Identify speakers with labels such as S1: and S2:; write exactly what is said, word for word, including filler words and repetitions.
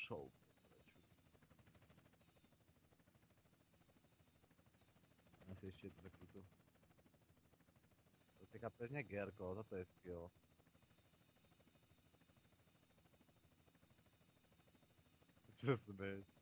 S1: show. Asi ještě to taky to. To si chápeš, ne Gerko, toto je skill. Co se smeješ?